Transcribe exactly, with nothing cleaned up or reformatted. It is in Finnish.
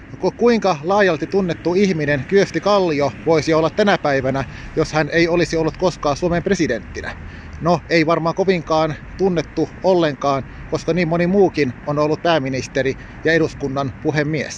Kuinka laajalti tunnettu ihminen Kyösti Kallio voisi olla tänä päivänä, jos hän ei olisi ollut koskaan Suomen presidenttinä? No, ei varmaan kovinkaan tunnettu ollenkaan, koska niin moni muukin on ollut pääministeri ja eduskunnan puhemies.